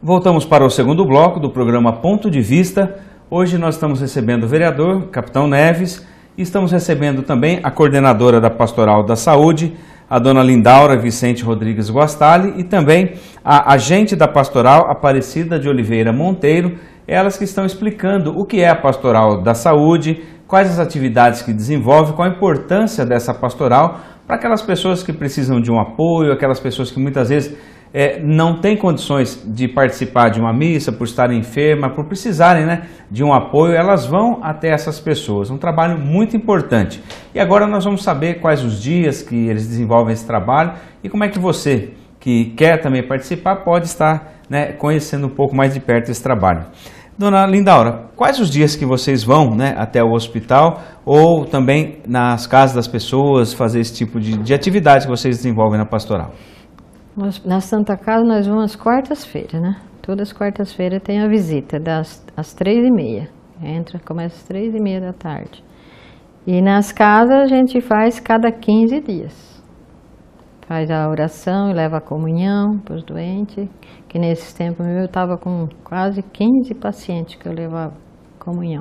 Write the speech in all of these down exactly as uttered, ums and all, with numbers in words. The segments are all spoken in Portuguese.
Voltamos para o segundo bloco do programa Ponto de Vista. Hoje nós estamos recebendo o vereador, Capitão Neves, e estamos recebendo também a coordenadora da Pastoral da Saúde, a dona Lindaura Vicente Rodrigues Guastali, e também a agente da Pastoral, Aparecida de Oliveira Monteiro, elas que estão explicando o que é a Pastoral da Saúde, quais as atividades que desenvolve, qual a importância dessa pastoral para aquelas pessoas que precisam de um apoio, aquelas pessoas que muitas vezes é, não têm condições de participar de uma missa, por estarem enfermas, por precisarem, né, de um apoio, elas vão até essas pessoas. Um trabalho muito importante. E agora nós vamos saber quais os dias que eles desenvolvem esse trabalho e como é que você, que quer também participar, pode estar, né, conhecendo um pouco mais de perto esse trabalho. Dona Lindaura, quais os dias que vocês vão, né, até o hospital ou também nas casas das pessoas fazer esse tipo de, de atividade que vocês desenvolvem na pastoral? Nós, na Santa Casa nós vamos às quartas-feiras, né? Todas as quartas-feiras tem a visita, das às três e meia. Entra, começa às três e meia da tarde. E nas casas a gente faz cada quinze dias. Faz a oração e leva a comunhão para os doentes, que nesses tempos eu estava com quase quinze pacientes que eu levava comunhão.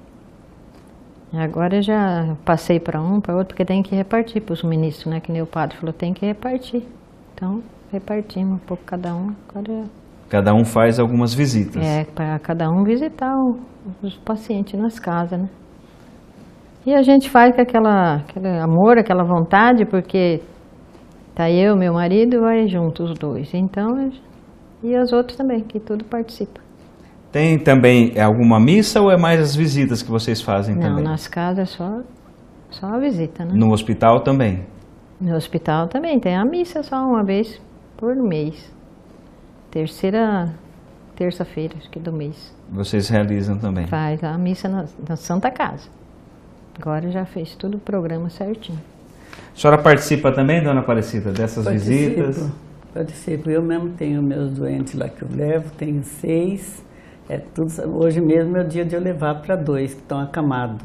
Agora eu já passei para um, para outro, porque tem que repartir para os ministros, né? Que nem o padre falou, tem que repartir. Então, repartimos um pouco cada um. Cada, cada um faz algumas visitas. É, para cada um visitar o, os pacientes nas casas, né? E a gente faz com aquela, aquele amor, aquela vontade, porque tá eu, meu marido, vai junto os dois. Então, e as outras também, que tudo participa. Tem também alguma missa ou é mais as visitas que vocês fazem? Não, também? Não, nas casas é só, só a visita, né? No hospital também? No hospital também, tem a missa só uma vez por mês. Terceira, terça-feira, acho que do mês. Vocês realizam também? Faz a missa na, na Santa Casa. Agora já fez tudo o programa certinho. A senhora participa também, dona Aparecida, dessas participo, visitas? Participo. Eu mesmo tenho meus doentes lá que eu levo, tenho seis. É tudo, hoje mesmo é o dia de eu levar para dois que estão acamados.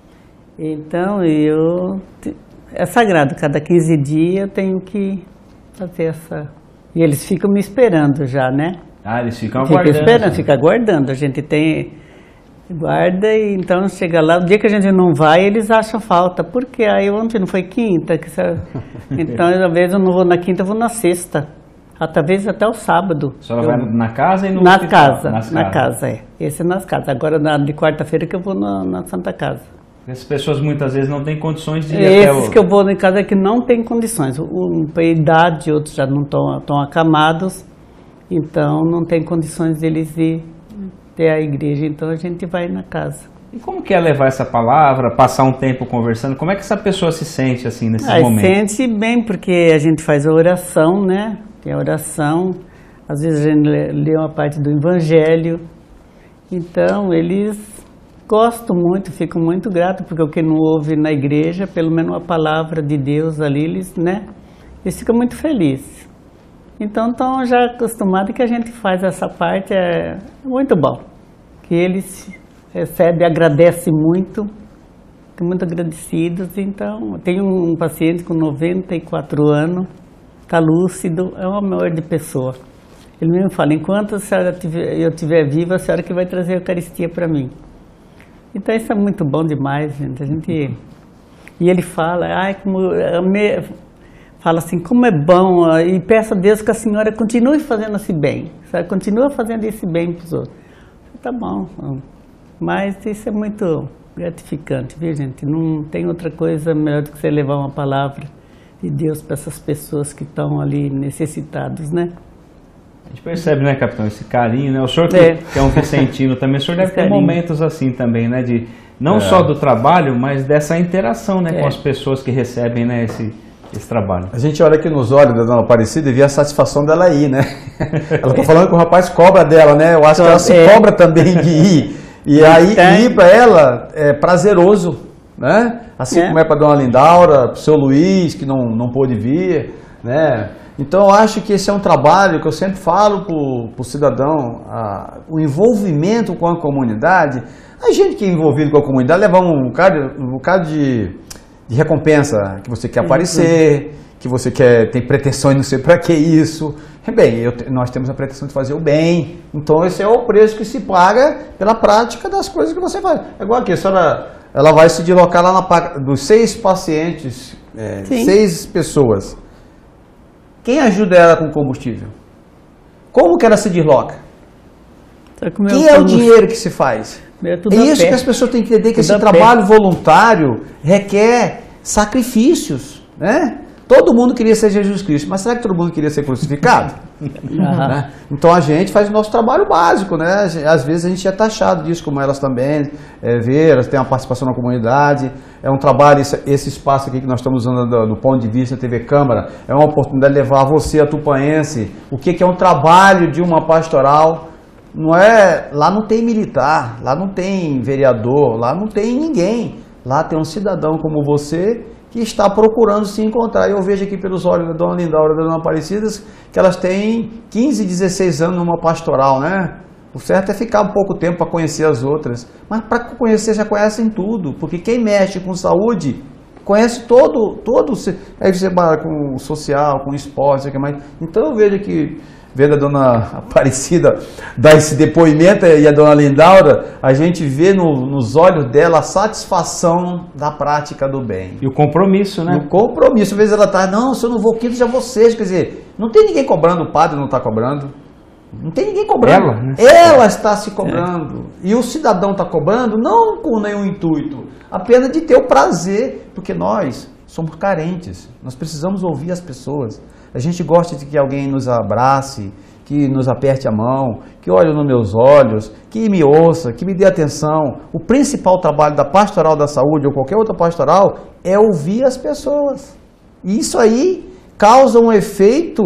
Então, eu, é sagrado, cada quinze dias eu tenho que fazer essa... E eles ficam me esperando já, né? Ah, eles ficam Fica aguardando. Esperando, fica aguardando. A gente tem... Guarda e então chega lá, o dia que a gente não vai, eles acham falta. Porque aí ontem não foi quinta? Que sabe? Então, às vezes eu não vou na quinta, eu vou na sexta. Talvez até o sábado. A senhora eu... vai na casa e no na hospital? casa, Nas na casas. casa, é. Esse é nas casas. Agora na, de quarta-feira que eu vou na, na Santa Casa. Essas pessoas muitas vezes não têm condições de ir Esses até o... que eu vou em casa é que não tem condições. Um para idade, outros já não estão acamados. Então não tem condições deles ir até a igreja. Então a gente vai na casa. E como que é levar essa palavra, passar um tempo conversando? Como é que essa pessoa se sente assim nesses ah, momentos? Sente bem, porque a gente faz a oração, né? Tem a oração, às vezes a gente lê uma parte do Evangelho. Então, eles gostam muito, ficam muito gratos, porque o que não ouve na igreja, pelo menos a palavra de Deus ali, eles, né? Eles ficam muito felizes. Então, estão já acostumados que a gente faz essa parte, é muito bom. Que eles recebe, agradece muito, ficam muito agradecidos. Então, tem um paciente com noventa e quatro anos, está lúcido, é um amor de pessoa. Ele mesmo fala, enquanto a senhora tiver, eu estiver viva, a senhora que vai trazer a Eucaristia para mim. Então, isso é muito bom demais, gente. A gente... E ele fala, ai, como... Me... Fala assim, como é bom, e peço a Deus que a senhora continue fazendo esse bem. A senhora continua fazendo esse bem para os outros. Tá bom, mas isso é muito gratificante, viu, gente? Não tem outra coisa melhor do que você levar uma palavra de Deus para essas pessoas que estão ali necessitadas, né? A gente percebe, né, capitão, esse carinho, né? O senhor que é, que é um vicentino também, o senhor deve ter momentos assim também, né? De, não é. só do trabalho, mas dessa interação, né, é. com as pessoas que recebem, né, esse, esse trabalho. A gente olha aqui nos olhos da dona Aparecida e vê a satisfação dela ir, né? Ela está falando que o rapaz cobra dela, né? Eu acho que ela se é. cobra também de ir. E aí, ir para ela é prazeroso, né? Assim é. como é para a dona Lindaura, para o seu Luiz, que não, não pôde vir, né? Então, eu acho que esse é um trabalho que eu sempre falo para o cidadão, a, o envolvimento com a comunidade. A gente que é envolvido com a comunidade leva um bocado, um bocado de, de recompensa, que você quer aparecer, que você quer, tem pretensões, não sei para que isso. Bem, eu, nós temos a pretensão de fazer o bem, então esse é o preço que se paga pela prática das coisas que você faz. É igual aqui, a senhora, ela vai se deslocar lá na dos seis pacientes, é, seis pessoas. Quem ajuda ela com combustível? Como que ela se desloca? Que é o dinheiro que se faz? É, é isso que as pessoas têm que entender, que esse trabalho voluntário requer sacrifícios, né? Todo mundo queria ser Jesus Cristo, mas será que todo mundo queria ser crucificado? Né? Então a gente faz o nosso trabalho básico, né? Às vezes a gente é taxado disso, como elas também, é, ver, elas têm uma participação na comunidade, é um trabalho, esse, esse espaço aqui que nós estamos usando do, do ponto de vista da T V Câmara, é uma oportunidade de levar você, a tupanense, o que, que é um trabalho de uma pastoral. Não é, lá não tem militar, lá não tem vereador, lá não tem ninguém. Lá tem um cidadão como você que está procurando se encontrar. Eu vejo aqui pelos olhos da Dona Lindaura e da Dona Aparecida que elas têm quinze, dezesseis anos numa pastoral, né? O certo é ficar um pouco tempo para conhecer as outras. Mas para conhecer já conhecem tudo, porque quem mexe com saúde conhece todo, todo aí você vai com o social, com o esporte, que mais. Então eu vejo que, vendo a Dona Aparecida dar esse depoimento e a Dona Lindaura, a gente vê no, nos olhos dela a satisfação da prática do bem. E o compromisso, né? O compromisso. Às vezes ela está, não, se eu não vou quinto, já vou sexto. Quer dizer, não tem ninguém cobrando, o padre não está cobrando. Não tem ninguém cobrando. Ela, né? Ela está se cobrando. É. E o cidadão está cobrando, não com nenhum intuito, apenas de ter o prazer, porque nós somos carentes. Nós precisamos ouvir as pessoas. A gente gosta de que alguém nos abrace, que nos aperte a mão, que olhe nos meus olhos, que me ouça, que me dê atenção. O principal trabalho da pastoral da saúde ou qualquer outra pastoral é ouvir as pessoas. E isso aí causa um efeito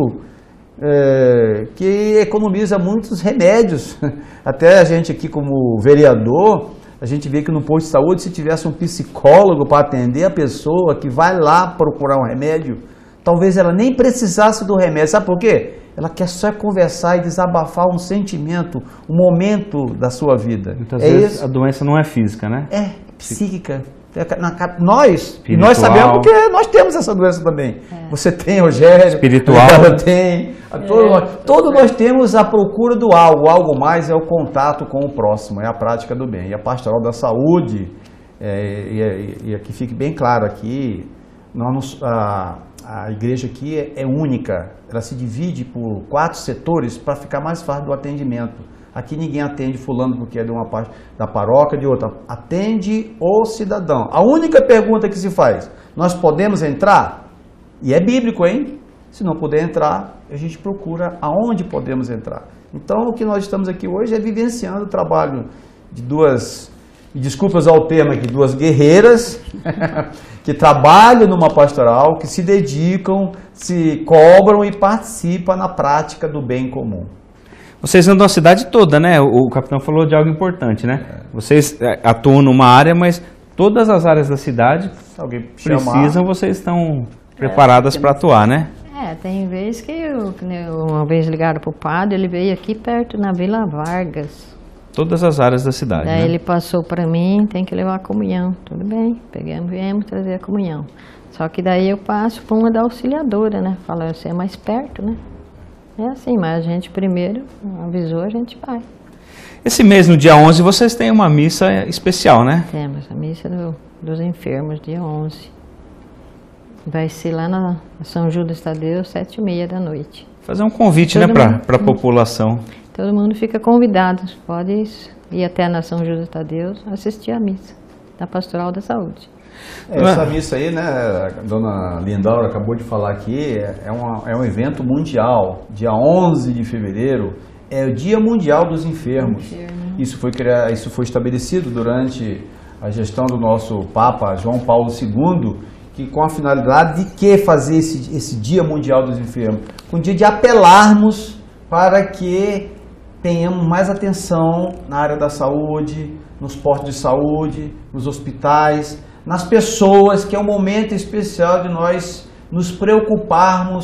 é, que economiza muitos remédios. Até a gente aqui como vereador, a gente vê que no posto de saúde, se tivesse um psicólogo para atender a pessoa que vai lá procurar um remédio, talvez ela nem precisasse do remédio. Sabe por quê? Ela quer só conversar e desabafar um sentimento, um momento da sua vida. Muitas é vezes isso. A doença não é física, né? É psíquica. Nós, e nós sabemos porque nós temos essa doença também. É. Você tem, Rogério. Espiritual. Ela tem. A todo, é. nós, todos nós temos a procura do algo. Algo mais é o contato com o próximo, é a prática do bem. E a pastoral da saúde, é, e, e aqui fique bem claro aqui, nós, a, a igreja aqui é, é única. Ela se divide por quatro setores para ficar mais fácil do atendimento. Aqui ninguém atende fulano porque é de uma parte da paróquia, de outra. Atende o cidadão. A única pergunta que se faz, nós podemos entrar? E é bíblico, hein? Se não puder entrar, a gente procura aonde podemos entrar. Então, o que nós estamos aqui hoje é vivenciando o trabalho de duas, desculpas ao termo aqui, duas guerreiras que trabalham numa pastoral, que se dedicam, se cobram e participam na prática do bem comum. Vocês andam a cidade toda, né? O capitão falou de algo importante, né? É. Vocês atuam numa área, mas todas as áreas da cidade alguém precisam, chamar. Vocês estão preparadas é, para atuar, né? É, tem vez que eu, uma vez ligaram para o padre, ele veio aqui perto, na Vila Vargas. Todas as áreas da cidade, Daí né? ele passou para mim, tem que levar a comunhão. Tudo bem, pegamos, viemos trazer a comunhão. Só que daí eu passo para uma da auxiliadora, né? Falando, você é mais perto, né? É assim, mas a gente primeiro avisou, a gente vai. Esse mês, no dia onze, vocês têm uma missa especial, né? Temos, a missa do, dos enfermos, dia onze. Vai ser lá na São Judas Tadeu, sete e meia da noite. Fazer um convite, todo né, para a população. Todo mundo fica convidado, pode ir até na São Judas Tadeu assistir a missa da Pastoral da Saúde. Essa missa aí, né, a dona Lindaura acabou de falar aqui, é, uma, é um evento mundial. Dia onze de fevereiro é o Dia Mundial dos Enfermos. Isso foi, isso foi estabelecido durante a gestão do nosso Papa João Paulo segundo, que com a finalidade de que fazer esse, esse Dia Mundial dos Enfermos? Com o dia de apelarmos para que tenhamos mais atenção na área da saúde, nos postos de saúde, nos hospitais, nas pessoas, que é um momento especial de nós nos preocuparmos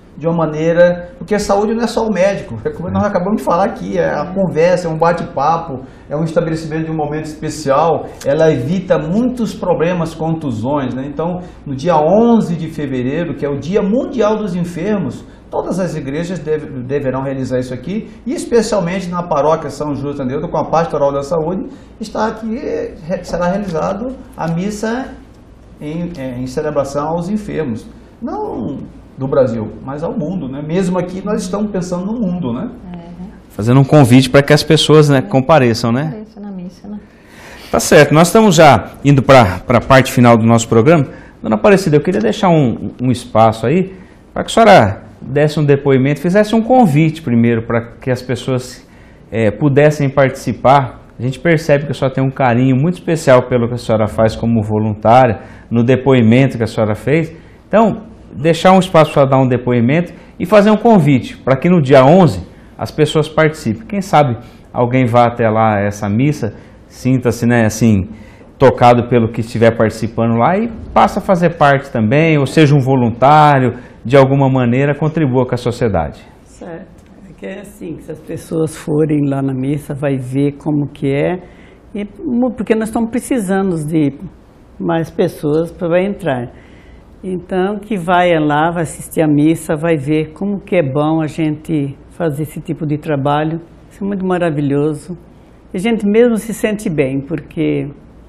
de uma maneira, porque a saúde não é só o médico, é como nós acabamos de falar aqui, é a conversa, é um bate-papo, é um estabelecimento de um momento especial, ela evita muitos problemas, contusões, né? Então, no dia onze de fevereiro, que é o Dia Mundial dos Enfermos, todas as igrejas deve, deverão realizar isso aqui, e especialmente na paróquia São Justo Neudo, com a Pastoral da Saúde, está aqui, será realizado a missa em, em celebração aos enfermos. Não do Brasil, mas ao mundo, né? Mesmo aqui nós estamos pensando no mundo, né? É. Fazendo um convite para que as pessoas, né, compareçam, né? Compareça na missa, né? Tá certo, nós estamos já indo para a parte final do nosso programa. Dona Aparecida, eu queria deixar um, um espaço aí para que a senhora desse um depoimento, fizesse um convite primeiro para que as pessoas é, pudessem participar. A gente percebe que a senhora tem um carinho muito especial pelo que a senhora faz como voluntária, no depoimento que a senhora fez. Então, deixar um espaço para dar um depoimento e fazer um convite para que no dia onze as pessoas participem. Quem sabe alguém vá até lá essa missa, sinta-se, né, assim, tocado pelo que estiver participando lá e passa a fazer parte também, ou seja um voluntário, de alguma maneira contribua com a sociedade. Certo. É que é assim, se as pessoas forem lá na missa, vai ver como que é, e, porque nós estamos precisando de mais pessoas para entrar. Então, que vai lá, vai assistir a missa, vai ver como que é bom a gente fazer esse tipo de trabalho. Isso é muito maravilhoso. E a gente mesmo se sente bem, porque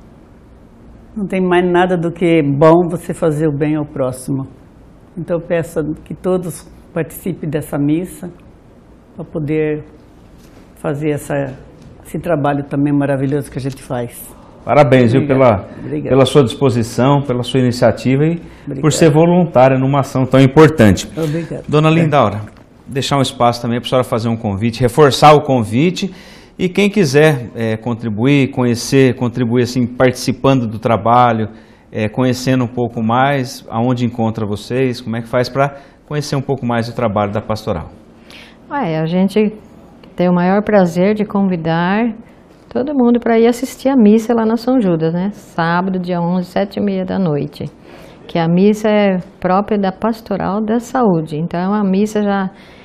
não tem mais nada do que bom você fazer o bem ao próximo. Então, eu peço que todos participem dessa missa para poder fazer essa, esse trabalho também maravilhoso que a gente faz. Parabéns, viu, pela, pela sua disposição, pela sua iniciativa e Obrigado. Por ser voluntária numa ação tão importante. Obrigado. Dona Lindaura, deixar um espaço também para a senhora fazer um convite, reforçar o convite e quem quiser é, contribuir, conhecer, contribuir assim, participando do trabalho, é, conhecendo um pouco mais, aonde encontra vocês, como é que faz para conhecer um pouco mais do trabalho da pastoral. É, a gente tem o maior prazer de convidar todo mundo para ir assistir a missa lá na São Judas, né? Sábado, dia onze, sete e meia da noite. Que a missa é própria da Pastoral da Saúde. Então, a missa já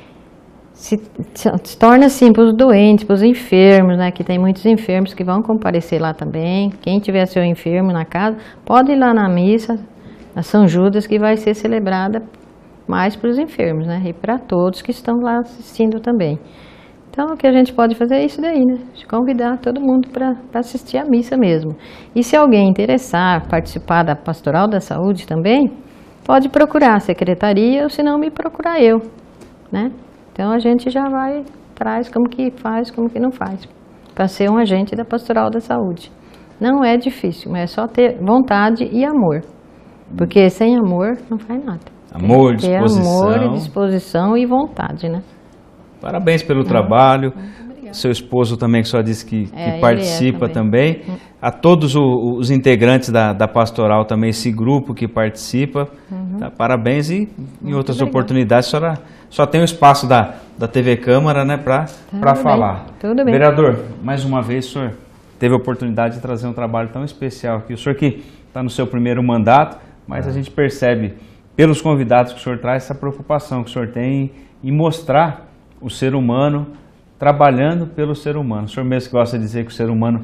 se, se torna assim para os doentes, para os enfermos, né? Que tem muitos enfermos que vão comparecer lá também. Quem tiver seu enfermo na casa, pode ir lá na missa, na São Judas, que vai ser celebrada mais para os enfermos, né? E para todos que estão lá assistindo também. Então, o que a gente pode fazer é isso daí, né? De convidar todo mundo para assistir a missa mesmo. E se alguém interessar, participar da Pastoral da Saúde também, pode procurar a secretaria ou se não, me procurar eu, né? Então, a gente já vai, traz como que faz, como que não faz, para ser um agente da Pastoral da Saúde. Não é difícil, mas é só ter vontade e amor. Porque sem amor não faz nada. Amor, disposição. Amor, disposição e vontade, né? Parabéns pelo uhum. trabalho. Seu esposo também, que só disse que, é, que participa é também. também. Uhum. A todos o, os integrantes da, da pastoral também, esse grupo que participa. Uhum. Tá, parabéns e em outras obrigado. Oportunidades, a senhora só tem o espaço da, da T V Câmara, né, para falar. Tudo bem. Vereador, mais uma vez, o senhor teve a oportunidade de trazer um trabalho tão especial aqui. O senhor que está no seu primeiro mandato, mas a gente percebe pelos convidados que o senhor traz essa preocupação que o senhor tem em mostrar o ser humano trabalhando pelo ser humano. O senhor mesmo gosta de dizer que o ser humano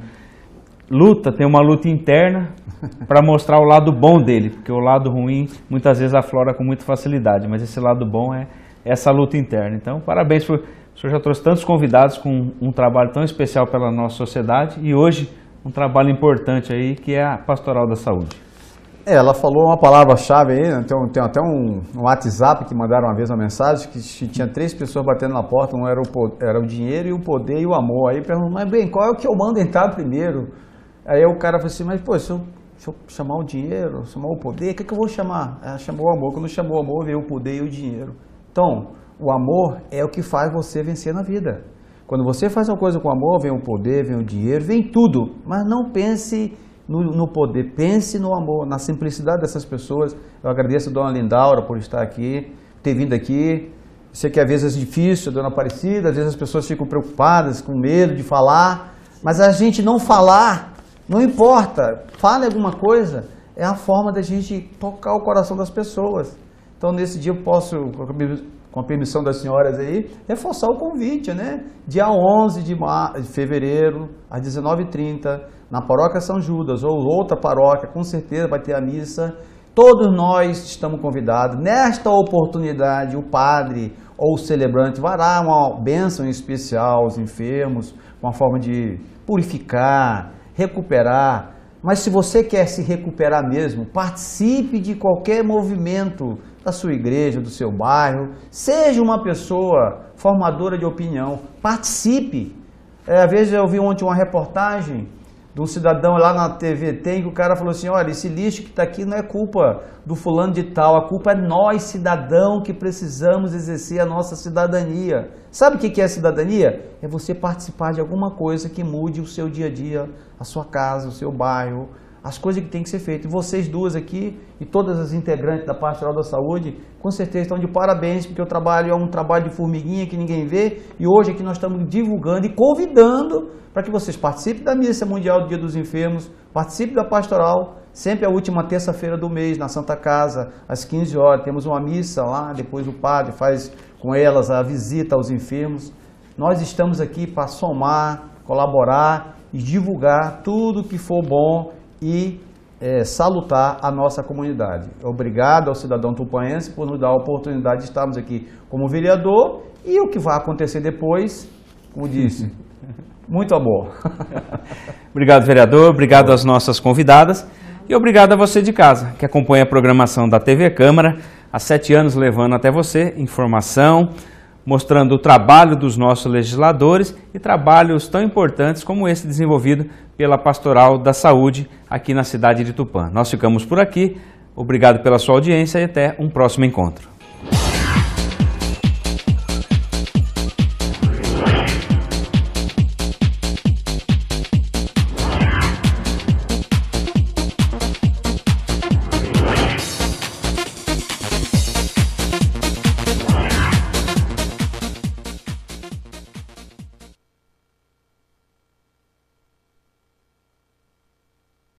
luta, tem uma luta interna para mostrar o lado bom dele, porque o lado ruim muitas vezes aflora com muita facilidade, mas esse lado bom é essa luta interna. Então, parabéns, por, o senhor já trouxe tantos convidados com um trabalho tão especial pela nossa sociedade e hoje um trabalho importante aí que é a Pastoral da Saúde. É, ela falou uma palavra-chave aí, né? tem, tem até um, um WhatsApp que mandaram uma vez uma mensagem que tinha três pessoas batendo na porta, um era o, era o dinheiro e o poder e o amor. Aí perguntou, mas bem, qual é o que eu mando entrar primeiro? Aí o cara falou assim, mas pô, se eu, se eu chamar o dinheiro, chamar o poder, o que, que eu vou chamar? Ela chamou o amor, quando chamou o amor veio o poder e o dinheiro. Então, o amor é o que faz você vencer na vida. Quando você faz uma coisa com amor, vem o poder, vem o dinheiro, vem tudo, mas não pense No, no poder, pense no amor, na simplicidade dessas pessoas. Eu agradeço a dona Lindaura por estar aqui, ter vindo aqui. Sei que às vezes é difícil, a dona Aparecida, às vezes as pessoas ficam preocupadas, com medo de falar, mas a gente não falar, não importa, fale alguma coisa, é a forma da gente tocar o coração das pessoas. Então nesse dia eu posso, com a permissão das senhoras aí, reforçar o convite, né? Dia onze de, mar... de fevereiro, às dezenove e trinta, na paróquia São Judas, ou outra paróquia, com certeza vai ter a missa. Todos nós estamos convidados. Nesta oportunidade, o padre ou o celebrante vai dar uma bênção especial aos enfermos, uma forma de purificar, recuperar. Mas se você quer se recuperar mesmo, participe de qualquer movimento da sua igreja, do seu bairro. Seja uma pessoa formadora de opinião. Participe. É, às vezes eu vi ontem uma reportagem de um cidadão lá na T V Tem, que o cara falou assim, olha, esse lixo que está aqui não é culpa do fulano de tal, a culpa é nós, cidadão, que precisamos exercer a nossa cidadania. Sabe o que é cidadania? É você participar de alguma coisa que mude o seu dia a dia, a sua casa, o seu bairro, as coisas que tem que ser feitas. E vocês duas aqui, e todas as integrantes da Pastoral da Saúde, com certeza estão de parabéns, porque o trabalho é um trabalho de formiguinha que ninguém vê, e hoje aqui nós estamos divulgando e convidando para que vocês participem da Missa Mundial do Dia dos Enfermos, participem da Pastoral, sempre a última terça-feira do mês, na Santa Casa, às quinze horas, temos uma missa lá, depois o padre faz com elas a visita aos enfermos. Nós estamos aqui para somar, colaborar e divulgar tudo que for bom e é, salutar a nossa comunidade. Obrigado ao cidadão tupanense por nos dar a oportunidade de estarmos aqui como vereador, e o que vai acontecer depois, como disse, muito amor. Obrigado, vereador, obrigado às nossas convidadas e obrigado a você de casa, que acompanha a programação da T V Câmara, há sete anos levando até você informação, mostrando o trabalho dos nossos legisladores e trabalhos tão importantes como esse desenvolvido pela Pastoral da Saúde aqui na cidade de Tupã. Nós ficamos por aqui, obrigado pela sua audiência e até um próximo encontro.